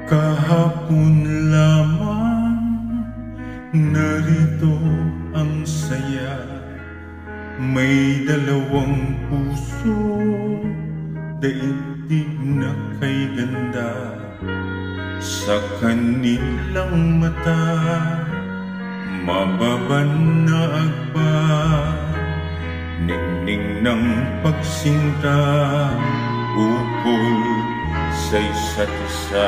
Kahapon lamang narito ang saya. May dalawang puso, daigdig na kay ganda. Sa kanilang mata, mababanaag pa ningning ng pagsinta, ukol sa isa't isa.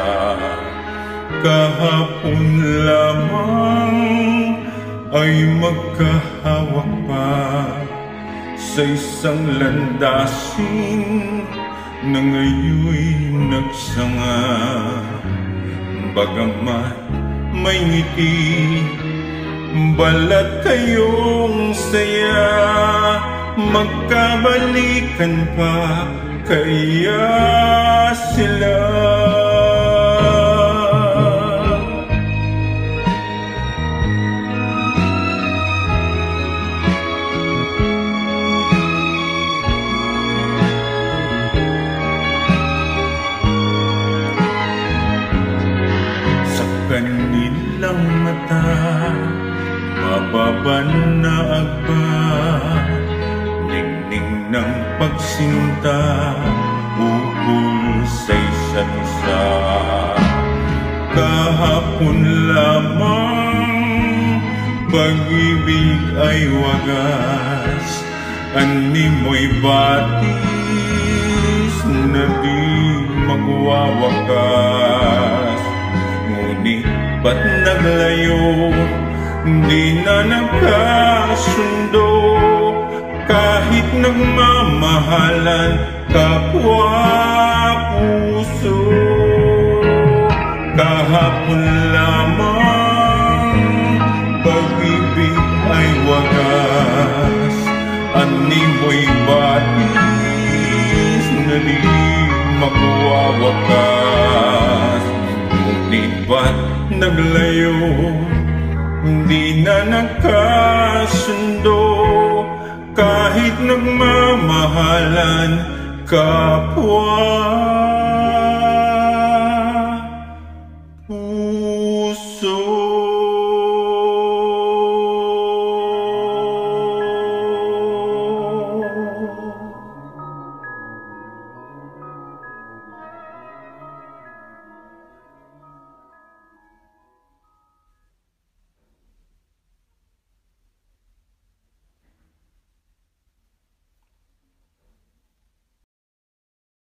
Kahapon lamang ay magkahawak pa sa isang landasin na ngayon'y nagsanga. Bagamat may ngiti, balat kayong saya, magkabalikan pa kaya sila. Kanilang mata, mababanaag pa ningning ng pagsinta, ukol sa isa't isa. Kahapon lamang pag-ibig ay wagas, animoy batis na di magwawakas. Ngunit ba't naglayo, di na nagkasundo, kahit nagmamahalan kapwa puso. Kahapon lamang pag-ibig ay wagas, animoy batis na di magwawakas. Ngunit ba't naglayo, di na nagkasundo, kahit nagmamahalan kapwa